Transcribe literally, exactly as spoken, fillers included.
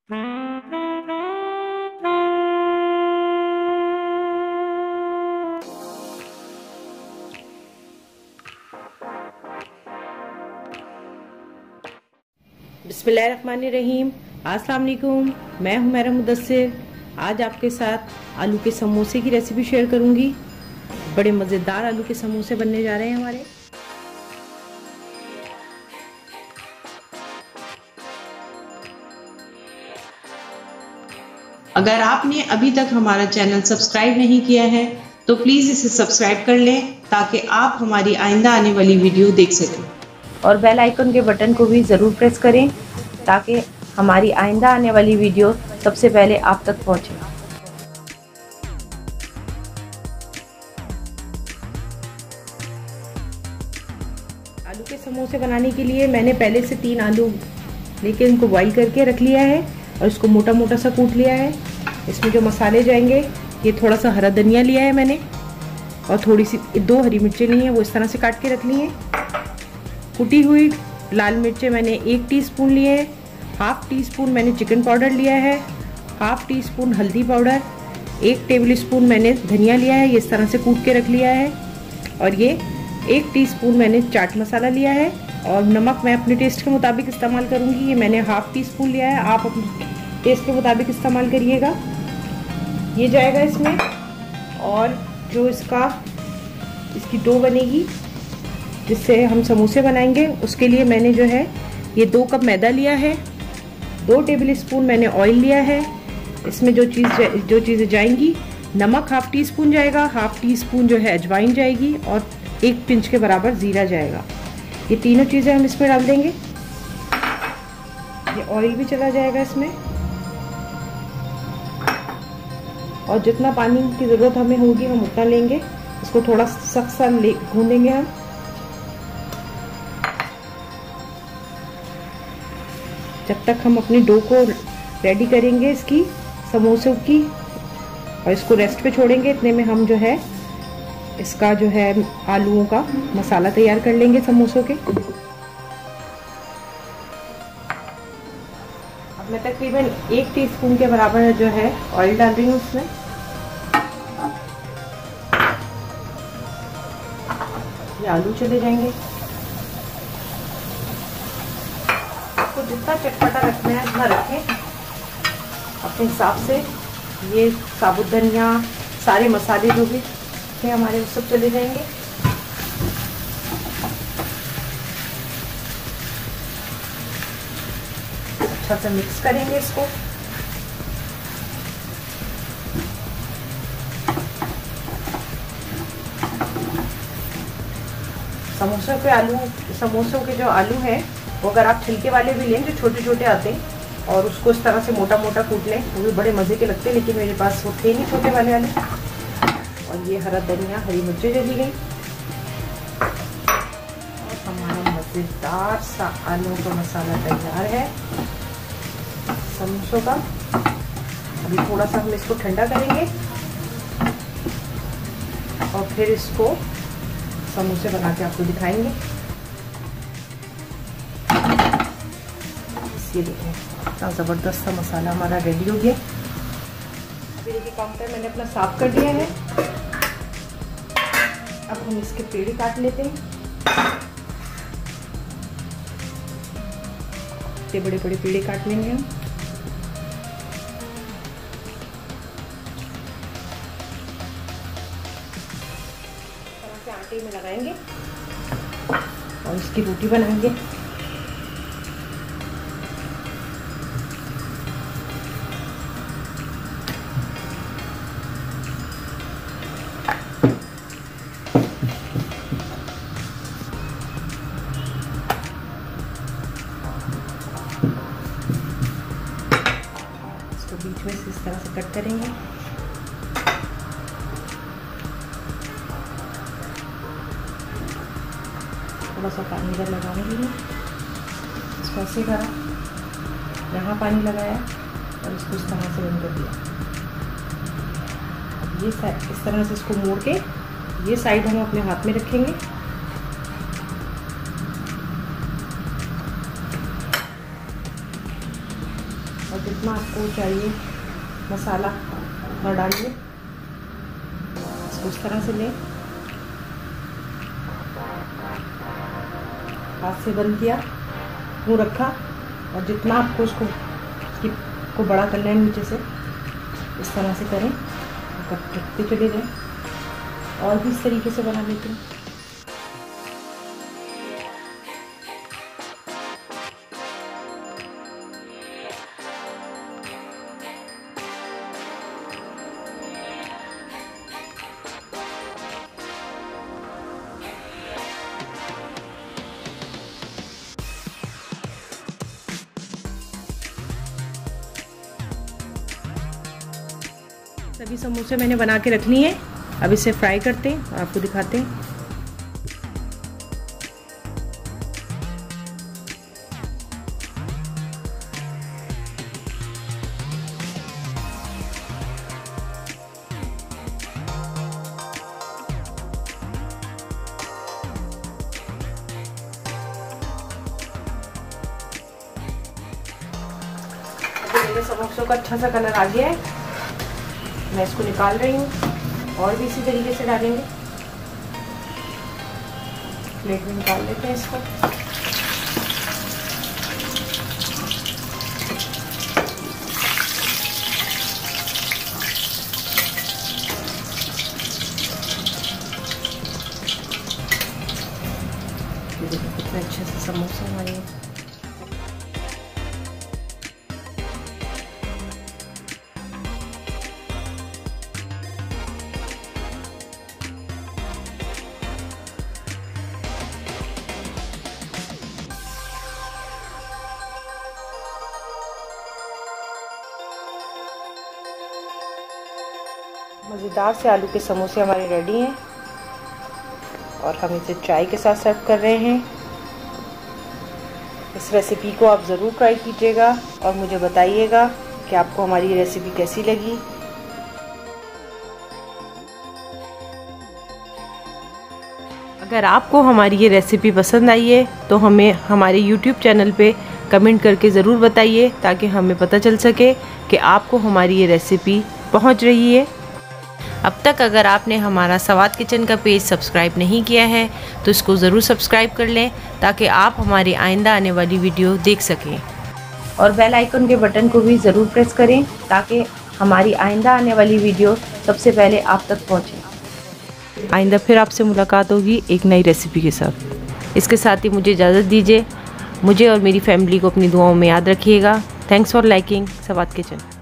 बिस्मिल्लाहिर्रहमानिर्रहीम। अस्सलाम वालेकुम, मैं हुमैरा मुदस्सिर। आज आपके साथ आलू के समोसे की रेसिपी शेयर करूंगी। बड़े मज़ेदार आलू के समोसे बनने जा रहे हैं हमारे। अगर आपने अभी तक हमारा चैनल सब्सक्राइब नहीं किया है तो प्लीज़ इसे सब्सक्राइब कर लें ताकि आप हमारी आइंदा आने वाली वीडियो देख सकें, और बेल आइकन के बटन को भी ज़रूर प्रेस करें ताकि हमारी आइंदा आने वाली वीडियो सबसे पहले आप तक पहुंचे। आलू के समोसे बनाने के लिए मैंने पहले से तीन आलू लेके इनको बॉईल करके रख लिया है और इसको मोटा मोटा सा कूट लिया है। इसमें जो मसाले जाएंगे, ये थोड़ा सा हरा धनिया लिया है मैंने, और थोड़ी सी दो हरी मिर्चें ली हैं, वो इस तरह से काट के रख ली हैं। कुटी हुई लाल मिर्चें मैंने एक टीस्पून लिए है। हाफ टी स्पून मैंने चिकन पाउडर लिया है। हाफ टी स्पून हल्दी पाउडर, एक टेबल स्पून मैंने धनिया लिया है, ये इस तरह से कूट के रख लिया है। और ये एक टीस्पून मैंने चाट मसाला लिया है। और नमक मैं अपने टेस्ट के मुताबिक इस्तेमाल करूँगी, ये मैंने हाफ टी स्पून लिया है, आप अपने टेस्ट के मुताबिक इस्तेमाल करिएगा। ये जाएगा इसमें। और जो इसका इसकी डो बनेगी जिससे हम समोसे बनाएंगे, उसके लिए मैंने जो है ये दो कप मैदा लिया है। दो टेबल स्पून मैंने ऑयल लिया है। इसमें जो चीज़ जो चीज़ें जाएंगी, नमक हाफ टी स्पून जाएगा, हाफ टी स्पून जो है अजवाइन जाएगी, और एक पिंच के बराबर ज़ीरा जाएगा। ये तीनों चीज़ें हम इसमें डाल देंगे। ये ऑयल भी चला जाएगा इसमें। और जितना पानी की ज़रूरत हमें होगी हम उतना लेंगे। इसको थोड़ा सख्त सा ले भूनेंगे हम। जब तक हम अपनी डो को रेडी करेंगे इसकी समोसों की, और इसको रेस्ट पे छोड़ेंगे, इतने में हम जो है इसका जो है आलूओं का मसाला तैयार कर लेंगे समोसों के। अब मैं तकरीबन एक टीस्पून के बराबर जो है ऑयल डाल रही हूँ उसमें। ये आलू चले जाएंगे। आपको जितना चटपटा रखना है उतना रखें अपने हिसाब से। ये साबुत धनिया, सारे मसाले जो भी थे हमारे, वो सब चले जाएंगे। अच्छा से मिक्स करेंगे इसको। समोसों के आलू समोसों के जो आलू हैं वो अगर आप छिलके वाले भी लें, जो छोटे छोटे आते हैं, और उसको इस तरह से मोटा मोटा कूट लें, वो भी बड़े मज़े के लगते हैं। लेकिन मेरे पास वो थे नहीं छोटे वाले वाले। और ये हरा धनिया, हरी मिर्चें चली गई, और हमारा मज़ेदार सा आलू का मसाला तैयार है समोसों का। अभी थोड़ा सा हम इसको ठंडा करेंगे और फिर इसको समोसे बना के आपको दिखाएंगे। ये देखें इतना ज़बरदस्त सा मसाला हमारा रेडी हो गया। अभी देखिए काउंटर मैंने अपना साफ कर दिया है। अब हम इसके पेड़े काट लेते हैं। इतने बड़े बड़े पेड़े काट लेंगे हम। तरह से आटे में लगाएंगे और इसकी रोटी बनाएंगे। बीच में से इस तरह से कट करेंगे। थोड़ा सा पानी इधर लगाऊंगी मैं, इसको ऐसे करा, यहाँ पानी लगाया और इसको इस तरह से बंद कर दिया। अब ये इस तरह से इसको मोड़ के ये साइड हम अपने हाथ में रखेंगे। और जितना आपको चाहिए मसाला और डालिए। इसको इस तरह से लें, हाथ से बंद किया, मुँह रखा और जितना आपको उसको को बड़ा करना है नीचे से इस तरह से करें, करते चले जाएं। और भी इस तरीके से बना लेते हैं। सभी समोसे मैंने बना के रख लिए हैं। अब इसे फ्राई करते हैं और आपको दिखाते हैं। मेरे समोसों का अच्छा सा कलर आ गया है, मैं इसको निकाल रही हूँ। और भी इसी तरीके से डालेंगे। प्लेट में निकाल लेते हैं इसको। ये देखो कितने अच्छे से समोसे हमारे। मज़ेदार से आलू के समोसे हमारे रेडी हैं और हम इसे चाय के साथ सर्व कर रहे हैं। इस रेसिपी को आप ज़रूर ट्राई कीजिएगा और मुझे बताइएगा कि आपको हमारी रेसिपी कैसी लगी। अगर आपको हमारी ये रेसिपी पसंद आई है तो हमें हमारे यूट्यूब चैनल पे कमेंट करके ज़रूर बताइए, ताकि हमें पता चल सके कि आपको हमारी ये रेसिपी पहुंच रही है। अब तक अगर आपने हमारा स्वाद किचन का पेज सब्सक्राइब नहीं किया है तो इसको ज़रूर सब्सक्राइब कर लें, ताकि आप हमारी आइंदा आने वाली वीडियो देख सकें। और बेल आइकन के बटन को भी ज़रूर प्रेस करें, ताकि हमारी आइंदा आने वाली वीडियो सबसे पहले आप तक पहुंचे। आइंदा फिर आपसे मुलाकात होगी एक नई रेसिपी के साथ। इसके साथ ही मुझे इजाज़त दीजिए। मुझे और मेरी फैमिली को अपनी दुआओं में याद रखिएगा। Thanks for liking Swad kitchen.